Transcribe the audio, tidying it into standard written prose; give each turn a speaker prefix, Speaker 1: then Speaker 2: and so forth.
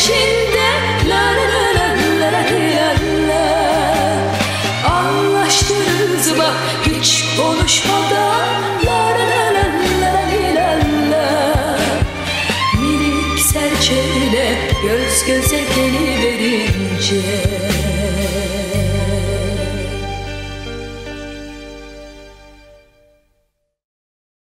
Speaker 1: peşinde, la la la la la la la. Anlaştınız bak hiç konuşmadan, la la la la la la la. Minik serçeyle göz göze gelin.